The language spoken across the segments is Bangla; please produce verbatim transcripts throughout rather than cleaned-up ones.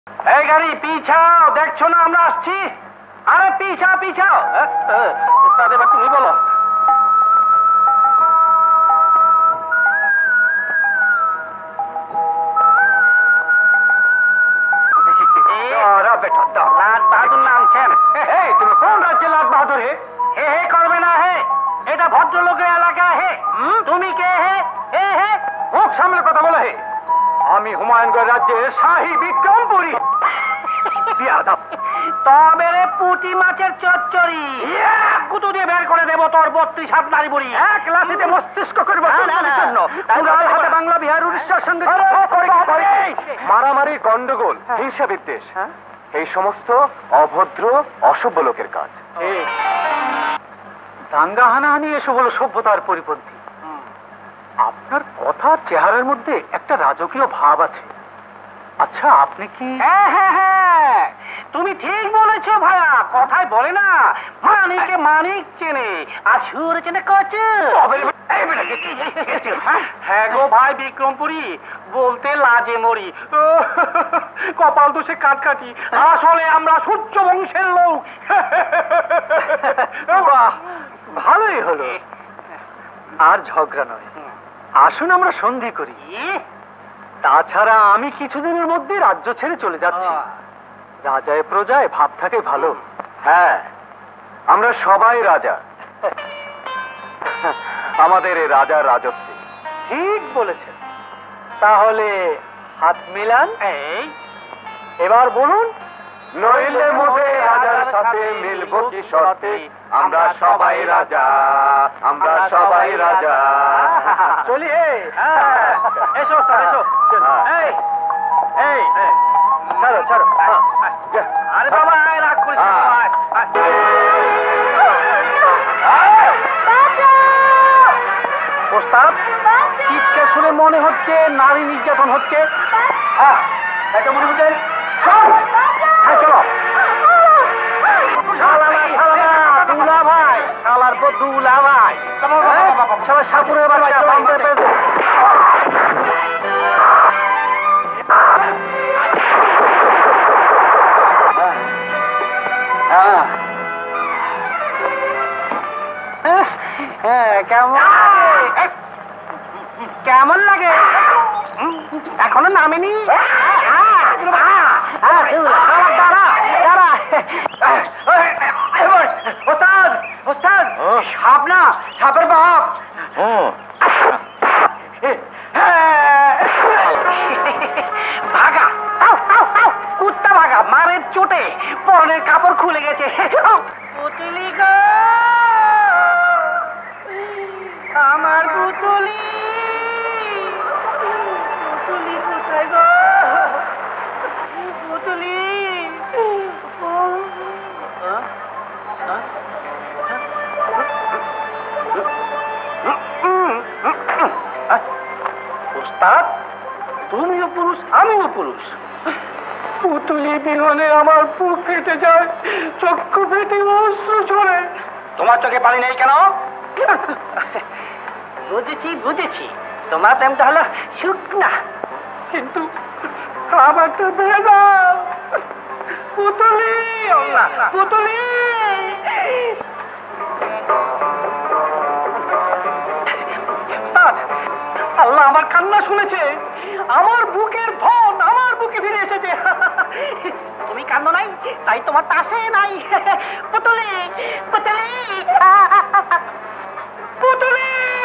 এই গাড়ি পিছাও, দেখছো না আমরা আসছি? আরে পিছাও পিছাও। উস্তাদ এবার তুমি বলো। লাট বাহাদুর নামছেন? তুমি কোন রাজ্যে লাট বাহাদুর? হে হে হে করবে না, হে এটা ভদ্রলোকের এলাকা। হে তুমি কে? হে হে হে মুখ সামনে কথা বলে। হে আমি হুমায়ুনগড় রাজ্যের শাহী বিক্রমপুরী। তবে রে পুঁটি মাছের চচ্চড়ি কুতু দিয়ে বের করে দেবো তোর বত্রিশ হাত নারী বুড়ি। এক লাঠিতে মস্তিষ্ক করবো হাতে বাংলা বিহার উড়িষ্যার সঙ্গে মারামারি, গন্ডগোল, হিংসা বিদ্বেষ, এই সমস্ত অভদ্র অসভ্য লোকের কাজ। দাঙ্গা হানাহানি এসব হলো সভ্যতার পরিপন্থী। আপনার কথার চেহারার মধ্যে একটা রাজকীয় ভাব আছে। আচ্ছা আপনি কি? হ্যাঁ হ্যাঁ হ্যাঁ তুমি ঠিক বলেছো ভাইয়া। কথায় বলে না মানিকে মানিক চেনে আর সুর চেনে কচ। হ্যাঁ গো ভাই বিক্রমপুরী, বলতে লাজে মরি, কপাল দোষে কাটকাটি। আসলে আমরা সূর্য বংশের লোক। ভালোই হলো, আর ঝগড়া নয়। আসুন আমরা সন্ধি করি। তাছাড়া আমি কিছুদিনের মধ্যে রাজ্য ছেড়ে চলে যাচ্ছি। রাজায় প্রজায় ভাব থাকে ভালো। হ্যাঁ আমরা সবাই রাজা, আমাদের এই রাজার রাজত্বে। ঠিক বলেছেন। তাহলে হাত মিলান। এই এবার বলুন, নইলে মোটে রাজার সাথে মিলবো কি শর্তে? আমরা সবাই রাজা, আমরা সবাই রাজা। চলি। এসো এসো। এই এই ছাড়ো ছাড়ো। আরে বাবা রাগ করিস না। ওস্তাদ চিৎকার শুনে মনে হচ্ছে নারী নির্যাতন হচ্ছে। হ্যাঁ এটা মনে হচ্ছে। হ্যাঁ চলো। দুলা ভাই, শালার পর দুলা ভাই, সবাই সাপুরের বাচ্চা। কেমন লাগে? এখনো নামেনি। ওস্তাদ ওস্তাদ সাপ না, সাপের বাপ। ভাগা কুত্তা ভাগা, মারের চোটে পরনের কাপড় খুলে গেছে। পুতুলি গো আমার পুতুলি, পুতুলি কোথায় গো? পুতুলি ওস্তাদ তুমিও পুরুষ আমিও পুরুষ। পুতুলি বিহনে আমার বুক ফেটে যায়, চক্ষু ফেটে অশ্রু ঝরে। তোমার চোখে পানি নেই কেন? বুঝেছি বুঝেছি, তোমার প্রেমটা হলো শুকনা, কিন্তু আমারটা ভেজা। পুতুলি পুতুলি আল্লাহ আমার কান্না শুনেছে। আমার বুকের ধন আমার বুকে ফিরে এসেছে। তুমি কান্দ নাই তাই তোমার তাসে নাই। পুতুলি পুতুলি পুতুলি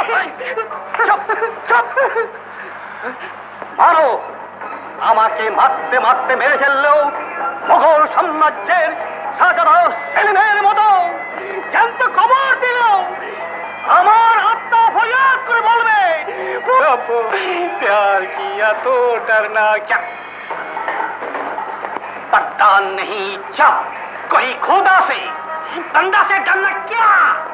মারো, আমাকে মারতে মারতে মেরে ফেললেও মোগল সাম্রাজ্যের শাহজাদা সেলিমের মতো জ্যান্ত খবর দিল আমার আত্মা ফরিয়াদ করে বলবে, प्यार किया तो डरना क्या, पता नहीं जब कोई खुदा से बंदा से डरना क्या।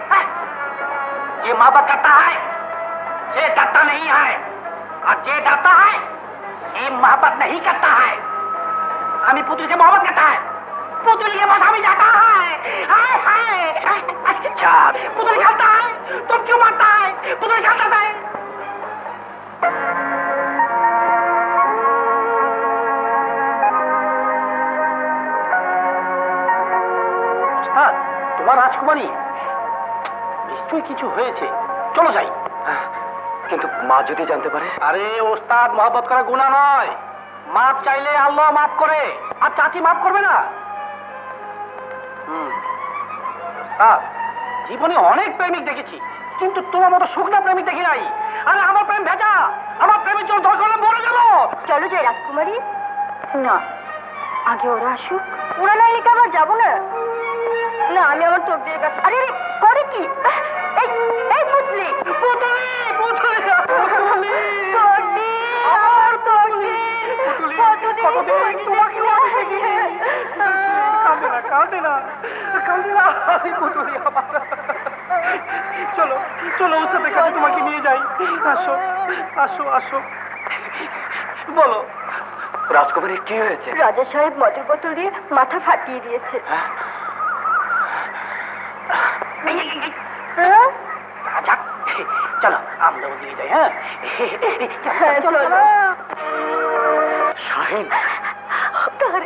ये मोहब्बत करता है ये डरता नहीं है, और ये डरता है ये मोहब्बत नहीं करता है। हमें पुतली से मोहब्बत करता है, पुतली के पास हमें जाता है। हाय हाय अच्छा पुतली खाता है तो क्यों मारता है? पुतली खाता है। তোমার রাজকুমারী? নিশ্চয়ই কিছু হয়েছে, চলো যাই। কিন্তু মা যদি জানতে পারে? আরে ওস্তাদ, মহব্বত করা গুনাহ নয়। মাপ চাইলে আল্লাহ মাফ করে, আর চাচি মাফ করবে না? হুম, ওস্তাদ, জীবনে অনেক প্রেমিক দেখেছি, কিন্তু তোমার মতো শুকনা প্রেমিক দেখি নাই। আরে আমার প্রেম ভেজা, আমার প্রেমের জন্য দরকার হলে মরে যাবো। চলো যাই রাজকুমারী। না, আগে ওরা আসুক। ওরা না এলে আবার যাবো না। না, আমি আমার চোখ দিয়ে কাছে। আরে আরে করে কি? এই এই পুতলি পুতুলি, পুতুলি, পুতুলি, তোরদি, আমার তোরদি, পুতুলি, কতদিন কতদিন তোমাকে দেখি। কাঁদে না, কাঁদে না, কাঁদে না, পুতুলি আমার। চলো, চলো ওস্তাদের কাছে তোমাকে নিয়ে যাই। আসো, আসো, আসো। বলো রাজকুমারী, কি হয়েছে? রাজা সাহেব মদের বোতল দিয়ে মাথা ফাটিয়ে দিয়েছে। হ্যাঁ? আচ্ছা, চলো আমরা ওদিকে যাই। হ্যাঁ, হ্যাঁ, চলো। শাহিন, তারে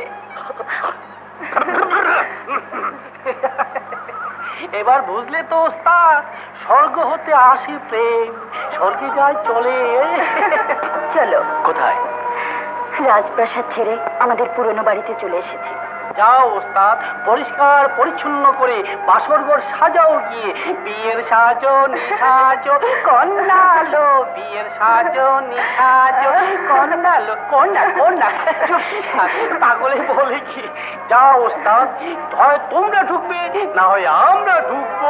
এবার বুঝলে তো ওস্তাদ, স্বর্গ হতে আসে প্রেম, স্বর্গে যায় চলে। চলো। কোথায়? রাজপ্রাসাদ ছেড়ে আমাদের পুরনো বাড়িতে চলে এসেছি। যাও ওস্তাদ, পরিষ্কার পরিচ্ছন্ন করে বাসরঘর সাজাও গিয়ে। বিয়ের সাজন সাজো কন্যালো, বিয়ের সাজন সাজো কন্যালো, কন্যা কন্যা। পাগলে বলে কি? যাও ওস্তাদ, হয় তোমরা ঢুকবে, না হয় আমরা ঢুকবো।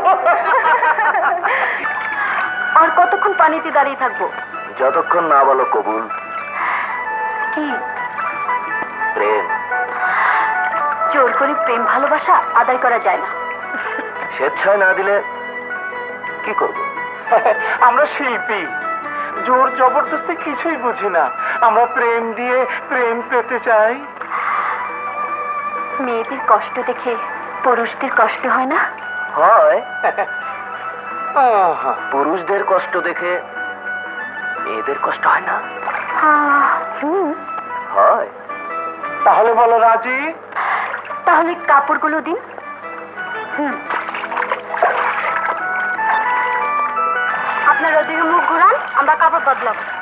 আর কতক্ষণ পানিতে দাঁড়িয়ে থাকবো? যতক্ষণ না বলো কবুল। কি? প্রেম। জোর করে প্রেম ভালোবাসা আদায় করা যায় না। স্বেচ্ছায় না দিলে কি করবো? আমরা শিল্পী, জোর জবরদস্তি কিছুই বুঝি না। আমরা প্রেম দিয়ে প্রেম পেতে চাই। মেয়েদের কষ্ট দেখে পুরুষদের কষ্ট হয় না? হয়। পুরুষদের কষ্ট দেখে মেয়েদের কষ্ট হয় না? হুম। হয়। তাহলে বলো রাজি? তাহলে কাপড়গুলো দিন। হুম। আপনারা ওদিকে মুখ ঘুরান, আমরা কাপড় বদলাবো।